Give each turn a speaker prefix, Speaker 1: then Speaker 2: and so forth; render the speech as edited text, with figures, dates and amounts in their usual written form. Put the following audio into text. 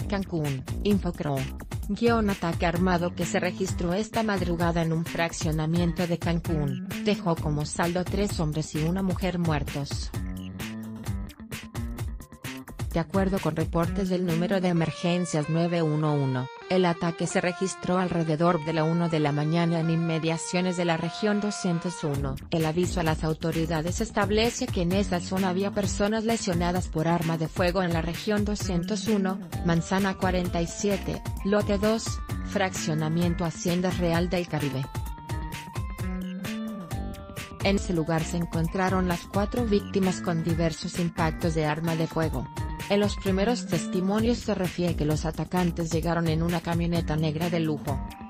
Speaker 1: Cancún, Infocro. Ataque armado que se registró esta madrugada en un fraccionamiento de Cancún, dejó como saldo 3 hombres y una mujer muertos. De acuerdo con reportes del número de emergencias 911, el ataque se registró alrededor de la 1 de la mañana en inmediaciones de la región 201. El aviso a las autoridades establece que en esa zona había personas lesionadas por arma de fuego en la región 201, Manzana 47, Lote 2, Fraccionamiento Haciendas Real del Caribe. En ese lugar se encontraron las 4 víctimas con diversos impactos de arma de fuego. En los primeros testimonios se refiere que los atacantes llegaron en una camioneta negra de lujo.